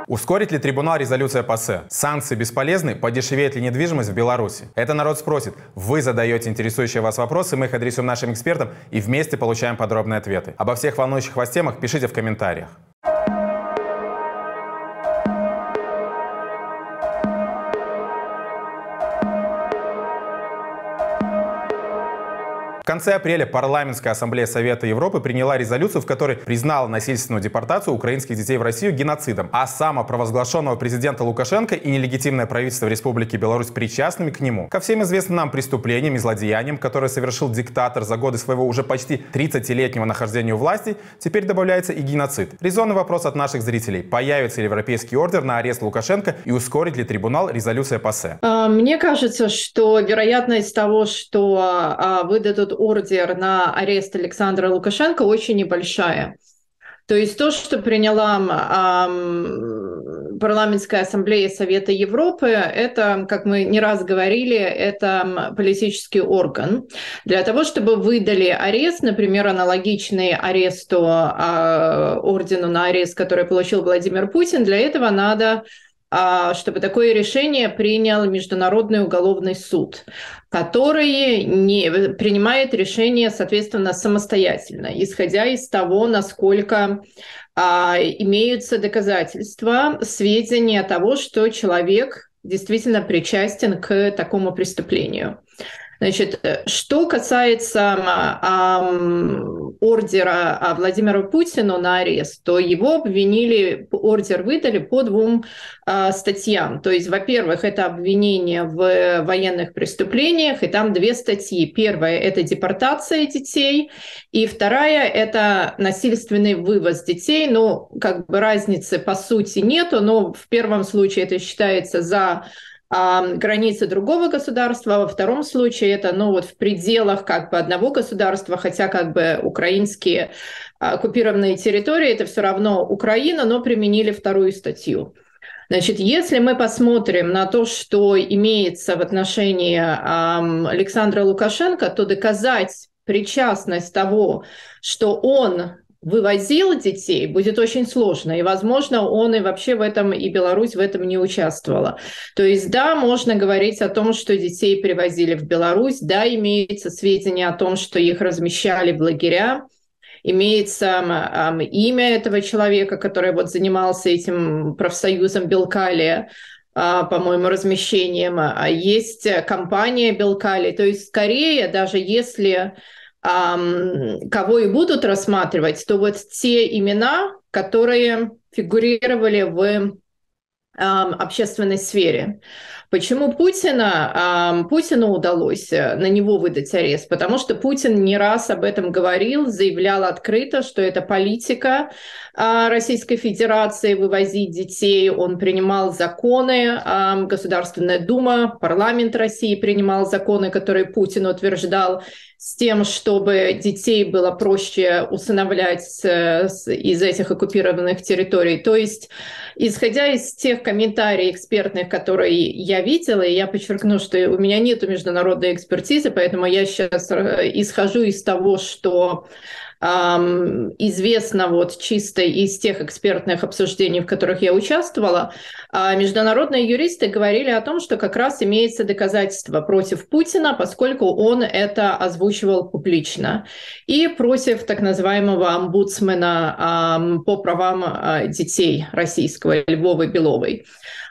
Ускорит ли трибунал резолюция ПАСЕ? Санкции бесполезны? Подешевеет ли недвижимость в Беларуси? Это народ спросит. Вы задаете интересующие вас вопросы, мы их адресуем нашим экспертам и вместе получаем подробные ответы. Обо всех волнующих вас темах пишите в комментариях. В конце апреля Парламентская ассамблея Совета Европы приняла резолюцию, в которой признала насильственную депортацию украинских детей в Россию геноцидом, а самопровозглашенного президента Лукашенко и нелегитимное правительство Республики Беларусь причастными к нему. Ко всем известным нам преступлениям и злодеяниям, которые совершил диктатор за годы своего уже почти 30-летнего нахождения у власти, теперь добавляется и геноцид. Резонный вопрос от наших зрителей. Появится ли европейский ордер на арест Лукашенко и ускорит ли трибунал резолюция ПАСЕ? Мне кажется, что вероятность того, что выдадут ордер на арест Александра Лукашенко, очень небольшая. То есть то, что приняла Парламентская ассамблея Совета Европы, это, как мы не раз говорили, это политический орган. Для того, чтобы выдали арест, например, аналогичный аресту, ордену на арест, который получил Владимир Путин, для этого надо, чтобы такое решение принял Международный уголовный суд, который не принимает решение, соответственно, самостоятельно, исходя из того, насколько имеются доказательства, сведения того, что человек действительно причастен к такому преступлению. Значит, что касается ордера Владимиру Путину на арест, то его обвинили, ордер выдали по двум статьям. То есть, во-первых, это обвинение в военных преступлениях, и там две статьи. Первая – это депортация детей, и вторая – это насильственный вывоз детей. Ну, как бы разницы по сути нету, но в первом случае это считается за границы другого государства, а во втором случае это, в пределах как бы одного государства, хотя как бы украинские оккупированные территории, это все равно Украина, но применили вторую статью. Значит, если мы посмотрим на то, что имеется в отношении Александра Лукашенко, то доказать причастность того, что он вывозил детей, будет очень сложно. И, возможно, он и вообще в этом, и Беларусь в этом не участвовала. То есть, да, можно говорить о том, что детей привозили в Беларусь, да, имеются сведения о том, что их размещали в лагеря, имеется имя этого человека, который вот занимался этим профсоюзом Белкалия, по-моему, размещением. Есть компания Белкалия. То есть, скорее, даже если кого и будут рассматривать, то вот те имена, которые фигурировали в общественной сфере. Почему Путину удалось на него выдать арест? Потому что Путин не раз об этом говорил, заявлял открыто, что это политика Российской Федерации вывозить детей. Он принимал законы, Государственная Дума, парламент России принимал законы, которые Путин утверждал, с тем, чтобы детей было проще усыновлять из этих оккупированных территорий. То есть, исходя из тех комментариев экспертных, которые я видела, и я подчеркну, что у меня нет международной экспертизы, поэтому я сейчас исхожу из того, что известно вот чисто из тех экспертных обсуждений, в которых я участвовала, международные юристы говорили о том, что как раз имеется доказательство против Путина, поскольку он это озвучивал публично, и против так называемого омбудсмена по правам детей российского Львовой Беловой.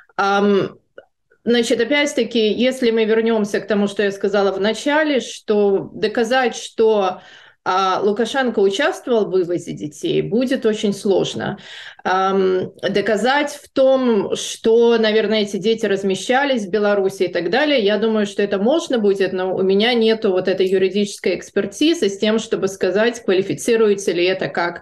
Значит, опять-таки, если мы вернемся к тому, что я сказала в начале, что доказать, что Лукашенко участвовал в вывозе детей, будет очень сложно. Доказать в том, что, наверное, эти дети размещались в Беларуси и так далее, я думаю, что это можно будет, но у меня нету вот этой юридической экспертизы с тем, чтобы сказать, квалифицируется ли это как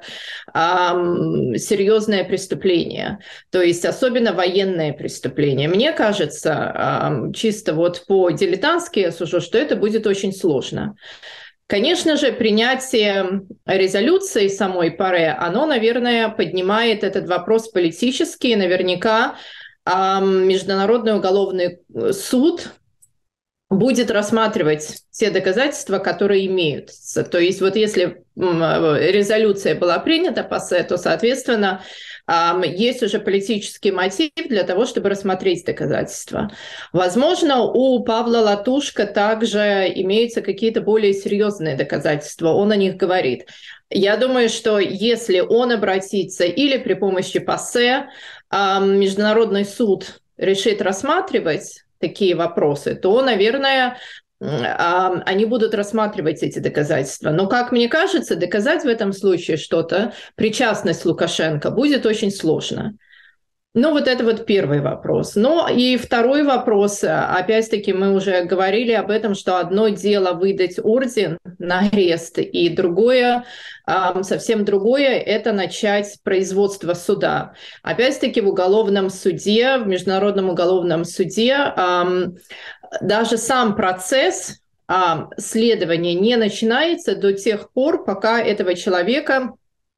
серьезное преступление, то есть особенно военное преступление. Мне кажется, чисто вот по-дилетантски я сужу, что это будет очень сложно. Конечно же, принятие резолюции самой ПАРЕ, оно, наверное, поднимает этот вопрос политический. Наверняка Международный уголовный суд будет рассматривать те доказательства, которые имеются. То есть вот если резолюция была принята ПАСЕ, то, соответственно, есть уже политический мотив для того, чтобы рассмотреть доказательства. Возможно, у Павла Латушко также имеются какие-то более серьезные доказательства, он о них говорит. Я думаю, что если он обратится или при помощи ПАСЕ, Международный суд решит рассматривать такие вопросы, то, наверное, они будут рассматривать эти доказательства. Но, как мне кажется, доказать в этом случае что-то, причастность Лукашенко, будет очень сложно. Ну, вот это вот первый вопрос. Ну, и второй вопрос, опять-таки, мы уже говорили об этом, что одно дело выдать орден на арест, и другое, совсем другое, это начать производство суда. Опять-таки, в уголовном суде, в Международном уголовном суде, даже сам процесс следования не начинается до тех пор, пока этого человека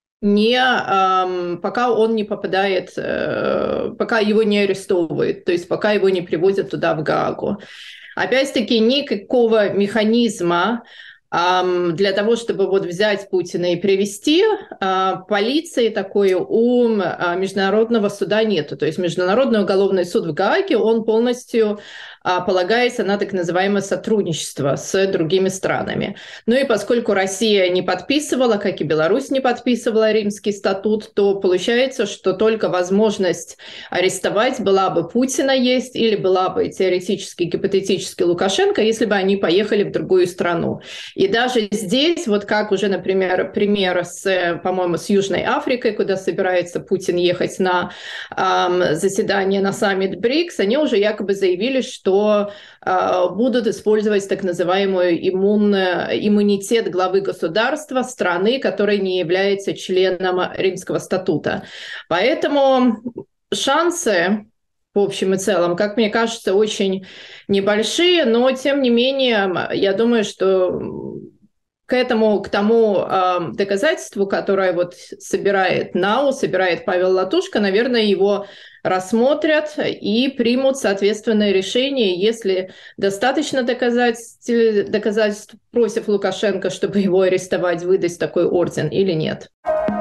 пока он не попадает, пока его не арестовывают, то есть пока его не привозят туда, в Гаагу. Опять-таки, никакого механизма для того, чтобы вот взять Путина и привести, полиции такой у Международного суда нету. То есть Международный уголовный суд в Гааге, он полностью полагается на так называемое сотрудничество с другими странами. Ну и поскольку Россия не подписывала, как и Беларусь не подписывала Римский статут, то получается, что только возможность арестовать была бы Путина есть или была бы теоретически, гипотетически Лукашенко, если бы они поехали в другую страну. И даже здесь, вот как уже, например, пример по-моему, с Южной Африкой, куда собирается Путин ехать на заседание на саммит БРИКС, они уже якобы заявили, что будут использовать так называемый иммунитет главы государства страны, которая не является членом Римского статута. Поэтому шансы, в общем и целом, как мне кажется, очень небольшие, но тем не менее, я думаю, что к тому доказательству, которое вот собирает НАУ, собирает Павел Латушко, наверное, его рассмотрят и примут соответственное решение, если достаточно доказательств против Лукашенко, чтобы его арестовать, выдать такой орден или нет.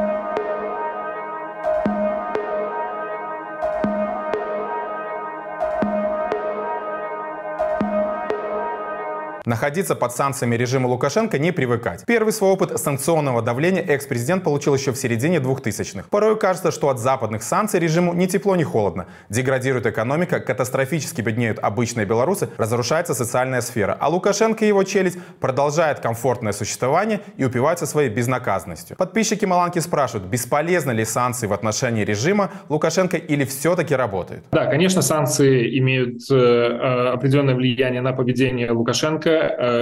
Находиться под санкциями режима Лукашенко не привыкать. Первый свой опыт санкционного давления экс-президент получил еще в середине 2000-х. Порой кажется, что от западных санкций режиму ни тепло, ни холодно. Деградирует экономика, катастрофически беднеют обычные белорусы, разрушается социальная сфера. А Лукашенко и его челядь продолжают комфортное существование и упиваются своей безнаказанностью. Подписчики Маланки спрашивают, бесполезны ли санкции в отношении режима Лукашенко или все-таки работают? Да, конечно, санкции имеют определенное влияние на поведение Лукашенко.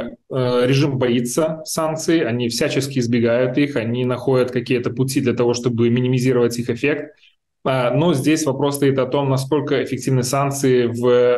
Режим боится санкций, они всячески избегают их, они находят какие-то пути для того, чтобы минимизировать их эффект. Но здесь вопрос стоит о том, насколько эффективны санкции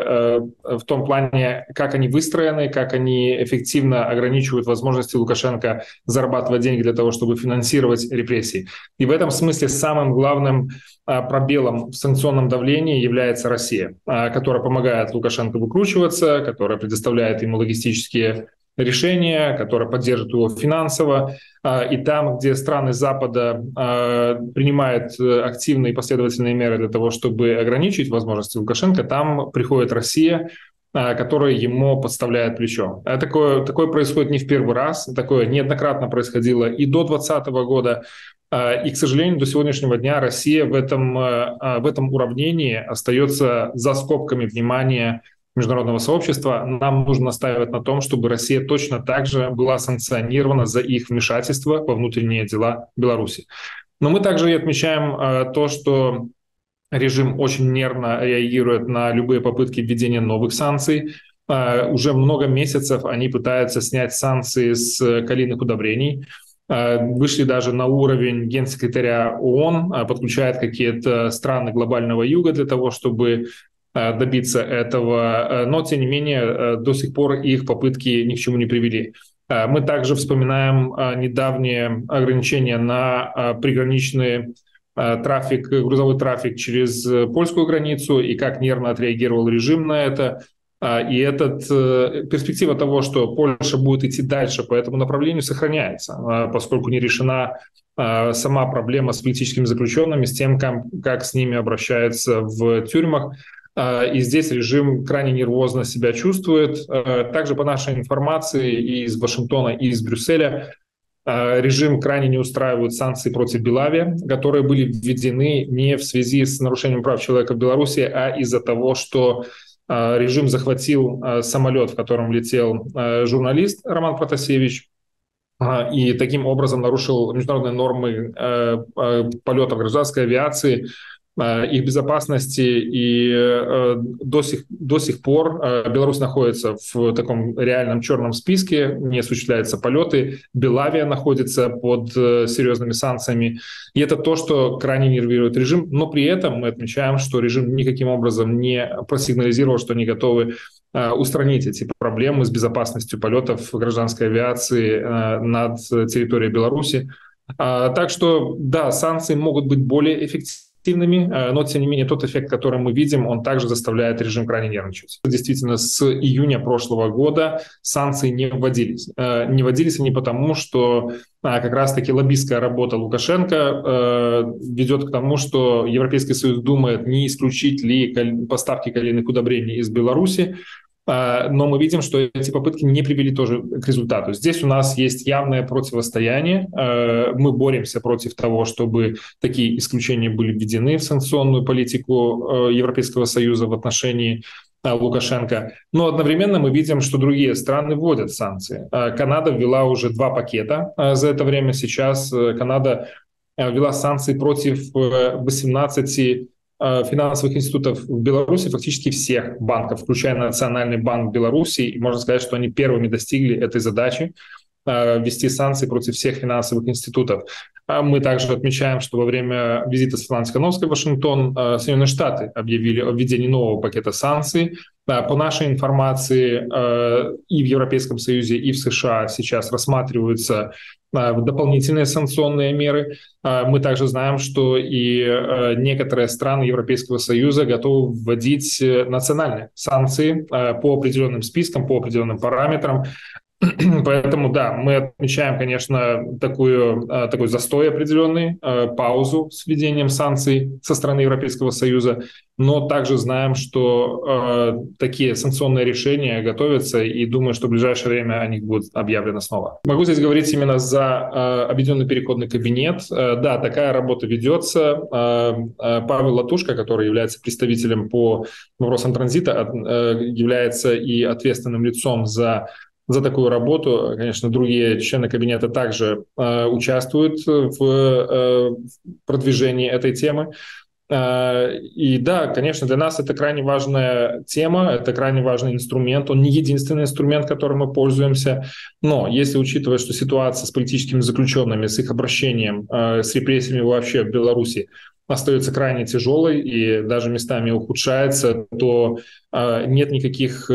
в том плане, как они выстроены, как они эффективно ограничивают возможности Лукашенко зарабатывать деньги для того, чтобы финансировать репрессии. И в этом смысле самым главным пробелом в санкционном давлении является Россия, которая помогает Лукашенко выкручиваться, которая предоставляет ему логистические решения, которая поддерживает его финансово. И там, где страны Запада принимают активные и последовательные меры для того, чтобы ограничить возможности Лукашенко, там приходит Россия, которая ему подставляет плечо. Такое происходит не в первый раз, такое неоднократно происходило и до 2020 года. И, к сожалению, до сегодняшнего дня Россия в этом уравнении остается за скобками внимания международного сообщества. Нам нужно настаивать на том, чтобы Россия точно так же была санкционирована за их вмешательство во внутренние дела Беларуси. Но мы также и отмечаем то, что режим очень нервно реагирует на любые попытки введения новых санкций. Уже много месяцев они пытаются снять санкции с калийных удобрений. Вышли даже на уровень генсекретаря ООН, подключают какие-то страны глобального юга для того, чтобы добиться этого, но, тем не менее, до сих пор их попытки ни к чему не привели. Мы также вспоминаем недавние ограничения на приграничный грузовой трафик через польскую границу и как нервно отреагировал режим на это. И перспектива того, что Польша будет идти дальше по этому направлению, сохраняется, поскольку не решена сама проблема с политическими заключенными, с тем, как с ними обращаются в тюрьмах. И здесь режим крайне нервозно себя чувствует. Также по нашей информации и из Вашингтона, и из Брюсселя, режим крайне не устраивает санкции против Белави, которые были введены не в связи с нарушением прав человека в Беларуси, а из-за того, что режим захватил самолет, в котором летел журналист Роман Протасевич, и таким образом нарушил международные нормы полетов гражданской авиации, их безопасности, и до сих пор Беларусь находится в таком реальном черном списке, не осуществляются полеты, Белавия находится под серьезными санкциями, и это то, что крайне нервирует режим, но при этом мы отмечаем, что режим никаким образом не просигнализировал, что они готовы устранить эти проблемы с безопасностью полетов гражданской авиации над территорией Беларуси. Так что, да, санкции могут быть более эффективными, но, тем не менее, тот эффект, который мы видим, он также заставляет режим крайне нервничать. Действительно, с июня прошлого года санкции не вводились. Не вводились они потому, что как раз-таки лоббистская работа Лукашенко ведет к тому, что Европейский Союз думает, не исключить ли поставки калийных удобрений из Беларуси. Но мы видим, что эти попытки не привели тоже к результату. Здесь у нас есть явное противостояние. Мы боремся против того, чтобы такие исключения были введены в санкционную политику Европейского Союза в отношении Лукашенко. Но одновременно мы видим, что другие страны вводят санкции. Канада ввела уже 2 пакета за это время. Сейчас Канада ввела санкции против 18 финансовых институтов в Беларуси, фактически всех банков, включая Национальный банк Беларуси. И можно сказать, что они первыми достигли этой задачи ввести санкции против всех финансовых институтов. Мы также отмечаем, что во время визита Светланы Тихановской в Вашингтон Соединенные Штаты объявили о введении нового пакета санкций. По нашей информации, и в Европейском Союзе, и в США сейчас рассматриваются дополнительные санкционные меры. Мы также знаем, что и некоторые страны Европейского Союза готовы вводить национальные санкции по определенным спискам, по определенным параметрам. Поэтому, да, мы отмечаем, конечно, такой застой определенный, паузу с введением санкций со стороны Европейского Союза, но также знаем, что такие санкционные решения готовятся, и думаю, что в ближайшее время о них будут объявлены снова. Могу здесь говорить именно за Объединенный переходный кабинет. Да, такая работа ведется. Павел Латушко, который является представителем по вопросам транзита, является и ответственным лицом за такую работу. Конечно, другие члены кабинета также участвуют в продвижении этой темы. И да, конечно, для нас это крайне важная тема, это крайне важный инструмент. Он не единственный инструмент, которым мы пользуемся. Но если учитывать, что ситуация с политическими заключенными, с их обращением, с репрессиями вообще в Беларуси остается крайне тяжелой и даже местами ухудшается, то нет никаких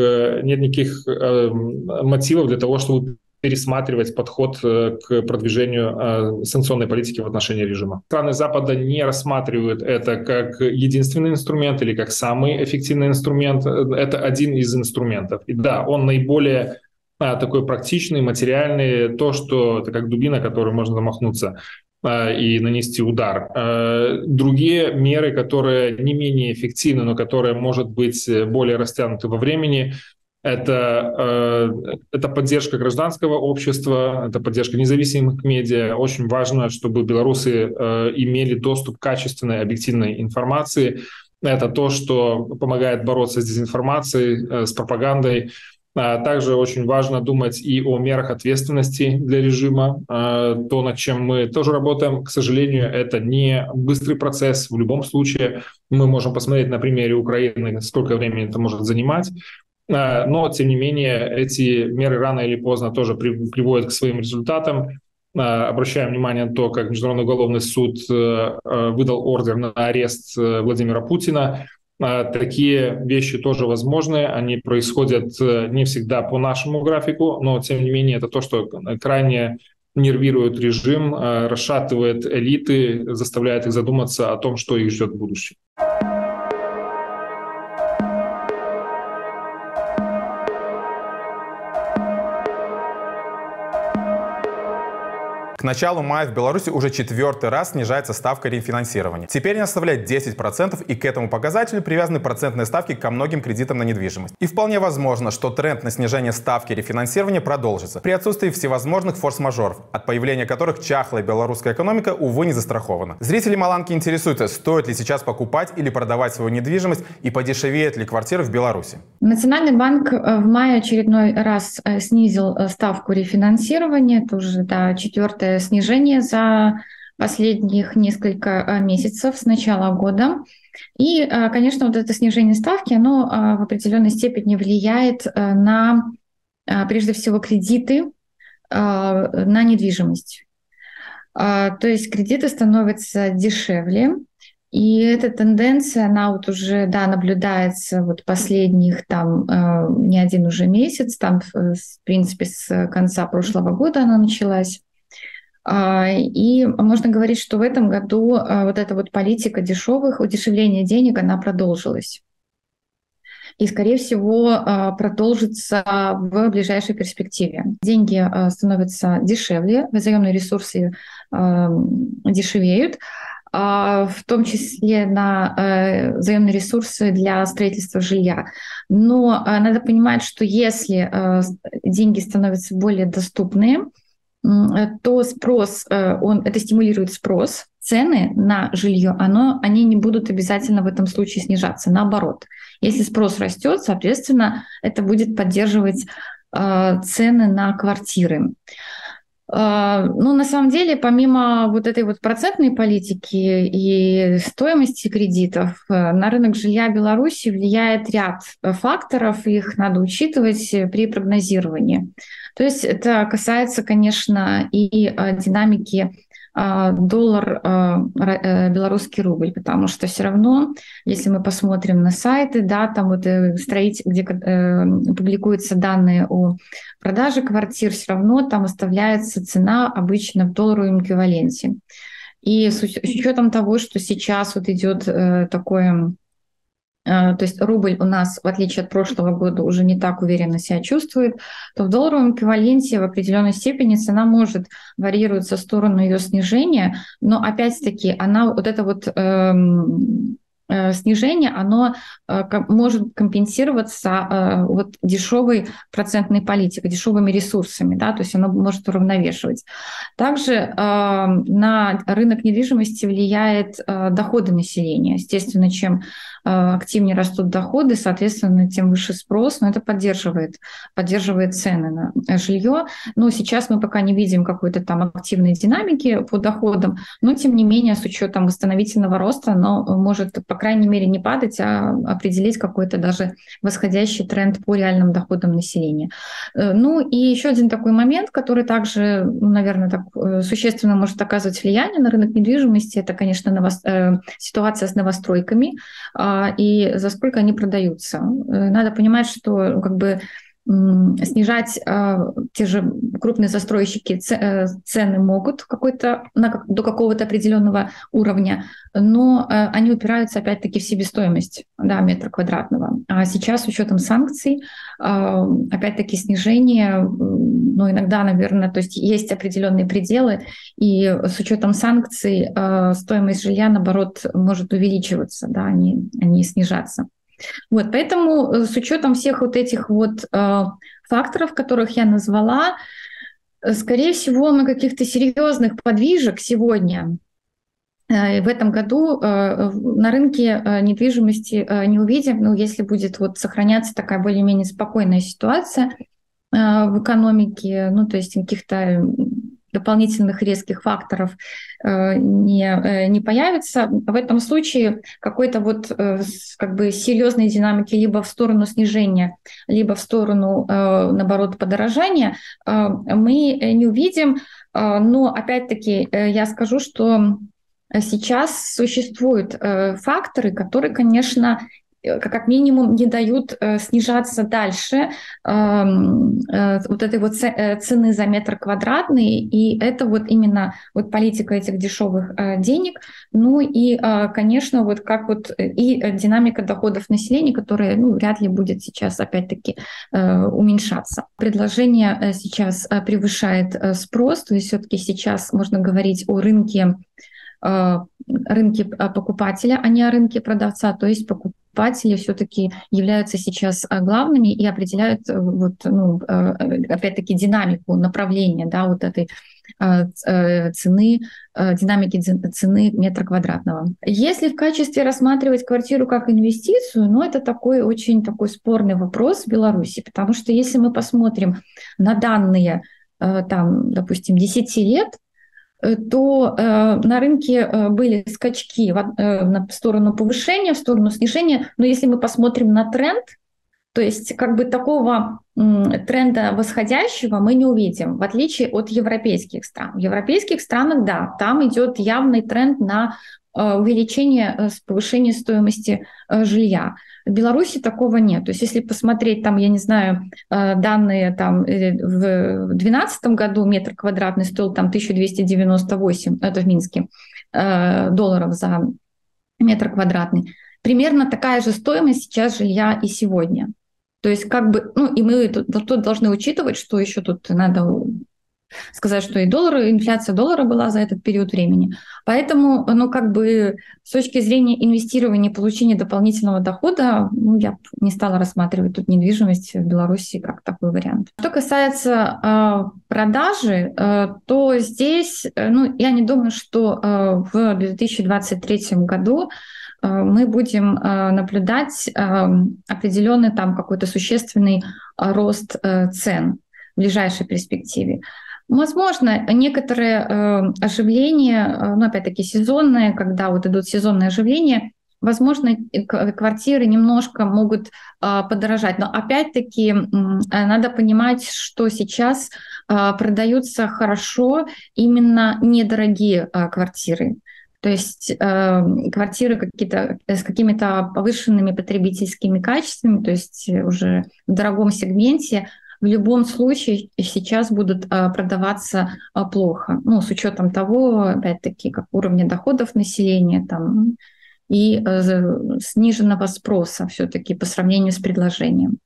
мотивов для того, чтобы пересматривать подход к продвижению санкционной политики в отношении режима. Страны Запада не рассматривают это как единственный инструмент или как самый эффективный инструмент. Это один из инструментов. И да, он наиболее такой практичный, материальный, то, что это как дубина, которую можно замахнуться и нанести удар. Другие меры, которые не менее эффективны, но которые, может быть, более растянуты во времени, это поддержка гражданского общества, это поддержка независимых медиа. Очень важно, чтобы белорусы имели доступ к качественной, объективной информации. Это то, что помогает бороться с дезинформацией, с пропагандой. Также очень важно думать и о мерах ответственности для режима. То, над чем мы тоже работаем, к сожалению, это не быстрый процесс. В любом случае мы можем посмотреть на примере Украины, сколько времени это может занимать. Но, тем не менее, эти меры рано или поздно тоже приводят к своим результатам. Обращаем внимание на то, как Международный уголовный суд выдал ордер на арест Владимира Путина. Такие вещи тоже возможны, они происходят не всегда по нашему графику, но тем не менее это то, что крайне нервирует режим, расшатывает элиты, заставляет их задуматься о том, что их ждет в будущем. началу мая в Беларуси уже 4-й раз снижается ставка рефинансирования. Теперь она составляет 10%, и к этому показателю привязаны процентные ставки ко многим кредитам на недвижимость. И вполне возможно, что тренд на снижение ставки рефинансирования продолжится при отсутствии всевозможных форс-мажоров, от появления которых чахлая белорусская экономика, увы, не застрахована. Зрители Маланки интересуются, стоит ли сейчас покупать или продавать свою недвижимость и подешевеет ли квартира в Беларуси. Национальный банк в мае очередной раз снизил ставку рефинансирования. Это уже 4-е снижение за последних несколько месяцев с начала года. И, конечно, вот это снижение ставки, оно в определенной степени влияет на, прежде всего, кредиты на недвижимость. То есть кредиты становятся дешевле. И эта тенденция, она вот уже, наблюдается вот последних не один уже месяц, в принципе, с конца прошлого года она началась. И можно говорить, что в этом году вот эта вот политика удешевления денег, она продолжилась. И, скорее всего, продолжится в ближайшей перспективе. Деньги становятся дешевле, заемные ресурсы дешевеют, в том числе на заемные ресурсы для строительства жилья. Но надо понимать, что если деньги становятся более доступны, то спрос, это стимулирует спрос, цены на жилье, они не будут обязательно в этом случае снижаться. Наоборот, если спрос растет, соответственно, это будет поддерживать цены на квартиры. На самом деле, помимо вот этой вот процентной политики и стоимости кредитов, на рынок жилья Беларуси влияет ряд факторов, их надо учитывать при прогнозировании. То есть это касается, конечно, и динамики доллар, белорусский рубль, потому что все равно, если мы посмотрим на сайты, там вот где публикуются данные о продаже квартир, все равно там выставляется цена обычно в долларовом эквиваленте. И с учетом того, что сейчас вот идет такое, то есть рубль у нас, в отличие от прошлого года, уже не так уверенно себя чувствует, то в долларовом эквиваленте в определенной степени цена может варьироваться в сторону ее снижения, но опять-таки снижение, оно может компенсироваться дешевой процентной политикой, дешевыми ресурсами, то есть оно может уравновешивать. Также на рынок недвижимости влияет доходы населения. Естественно, чем активнее растут доходы, соответственно, тем выше спрос, но это поддерживает цены на жилье. Но сейчас мы пока не видим какой-то активной динамики по доходам, но тем не менее, с учетом восстановительного роста, оно может, по крайней мере, не падать, а определить какой-то даже восходящий тренд по реальным доходам населения. И еще один такой момент, который также, наверное, существенно может оказывать влияние на рынок недвижимости, это, конечно, ситуация с новостройками и за сколько они продаются. Надо понимать, что снижать те же крупные застройщики цены могут до какого-то определенного уровня, но они упираются опять-таки в себестоимость метра квадратного. А сейчас с учетом санкций, опять-таки снижение, иногда, наверное, то есть есть определенные пределы, и с учетом санкций стоимость жилья, наоборот, может увеличиваться, а не снижаться. Поэтому с учетом всех этих факторов, которых я назвала, скорее всего, мы каких-то серьезных подвижек сегодня в этом году на рынке недвижимости не увидим, если будет не такая более-менее спокойная ситуация в экономике, то есть каких-то дополнительных резких факторов не появится. В этом случае какой-то серьезной динамики либо в сторону снижения, либо в сторону, наоборот, подорожания мы не увидим. Но опять-таки я скажу, что сейчас существуют факторы, которые, конечно, как минимум не дают снижаться дальше вот этой вот цены за метр квадратный, и это вот именно вот политика этих дешевых денег, ну и, конечно, вот как вот и динамика доходов населения, которая, ну, вряд ли будет сейчас опять-таки уменьшаться. Предложение сейчас превышает спрос, то есть все-таки сейчас можно говорить о рынке покупателя, а не о рынке продавца, то есть покупатели все-таки являются сейчас главными и определяют вот, ну, опять-таки динамику направления, да, вот этой цены, динамики цены метра квадратного. Если в качестве рассматривать квартиру как инвестицию, ну, это такой очень такой спорный вопрос в Беларуси, потому что если мы посмотрим на данные, там, допустим, 10 лет, то на рынке были скачки в сторону повышения, в сторону снижения. Но если мы посмотрим на тренд, то есть как бы такого тренда восходящего мы не увидим, в отличие от европейских стран. В европейских странах, да, там идет явный тренд на увеличение, повышение стоимости жилья. В Беларуси такого нет. То есть если посмотреть, там, я не знаю, данные, там, в 2012 году метр квадратный стоил там 1298, это в Минске, долларов за метр квадратный. Примерно такая же стоимость сейчас жилья и сегодня. То есть как бы, ну и мы тут должны учитывать, что еще тут надо сказать, что и инфляция доллара была за этот период времени. Поэтому, ну, как бы с точки зрения инвестирования, получения дополнительного дохода, ну, я не стала рассматривать тут недвижимость в Беларуси как такой вариант. Что касается продажи, то здесь, ну, я не думаю, что в 2023 году мы будем наблюдать определенный там какой-то существенный рост цен в ближайшей перспективе. Возможно, некоторые оживления, ну, опять-таки сезонные, когда вот идут сезонные оживления, возможно, квартиры немножко могут подорожать. Но опять-таки надо понимать, что сейчас продаются хорошо именно недорогие квартиры. То есть квартиры какие-то с какими-то повышенными потребительскими качествами, то есть уже в дорогом сегменте, в любом случае сейчас будут продаваться плохо. Ну, с учетом того, опять-таки, как уровня доходов населения там, и сниженного спроса все-таки по сравнению с предложением.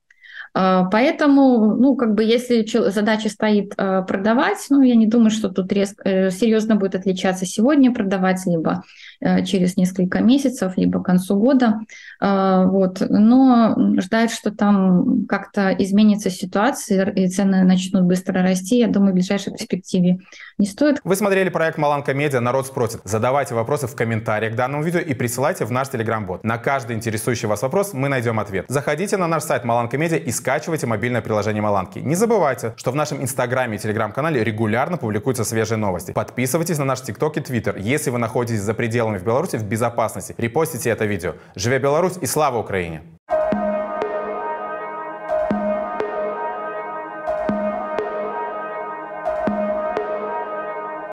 Поэтому, ну, как бы, если задача стоит продавать, ну, я не думаю, что тут серьезно будет отличаться сегодня продавать, либо через несколько месяцев, либо к концу года. Вот. Но ждать, что там как-то изменится ситуация и цены начнут быстро расти, я думаю, в ближайшей перспективе не стоит. Вы смотрели проект Маланка Медиа «Народ спросит». Задавайте вопросы в комментариях к данному видео и присылайте в наш телеграм-бот. На каждый интересующий вас вопрос мы найдем ответ. Заходите на наш сайт Маланка Медиа и скачивайте мобильное приложение Маланки. Не забывайте, что в нашем инстаграме и телеграм-канале регулярно публикуются свежие новости. Подписывайтесь на наш тикток и твиттер. Если вы находитесь за пределами в Беларуси в безопасности, репостите это видео. Живе Беларусь и слава Украине!